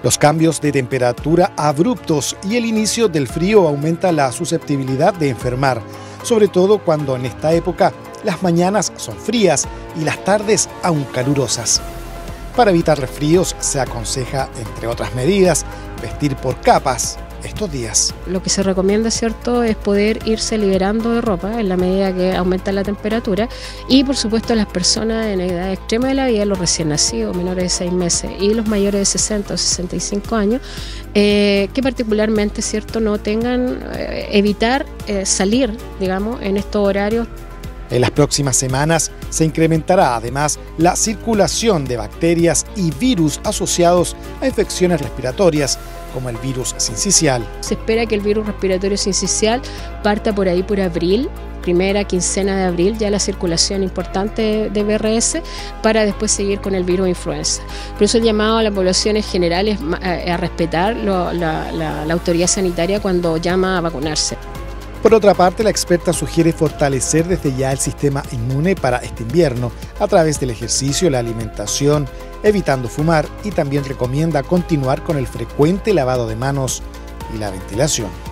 Los cambios de temperatura abruptos y el inicio del frío aumenta la susceptibilidad de enfermar, sobre todo cuando en esta época las mañanas son frías y las tardes aún calurosas. Para evitar resfríos se aconseja, entre otras medidas, vestir por capas estos días. Lo que se recomienda, ¿cierto?, es poder irse liberando de ropa en la medida que aumenta la temperatura y, por supuesto, las personas en edad extrema de la vida, los recién nacidos, menores de 6 meses y los mayores de 60 o 65 años, que particularmente, ¿cierto?, no tengan, evitar salir, digamos, en estos horarios. En las próximas semanas se incrementará además la circulación de bacterias y virus asociados a infecciones respiratorias, como el virus sincicial. Se espera que el virus respiratorio sincicial parta por ahí por abril, primera quincena de abril, ya la circulación importante de VRS, para después seguir con el virus influenza. Por eso el llamado a la población en general es a respetar la autoridad sanitaria cuando llama a vacunarse. Por otra parte, la experta sugiere fortalecer desde ya el sistema inmune para este invierno a través del ejercicio, la alimentación, evitando fumar, y también recomienda continuar con el frecuente lavado de manos y la ventilación.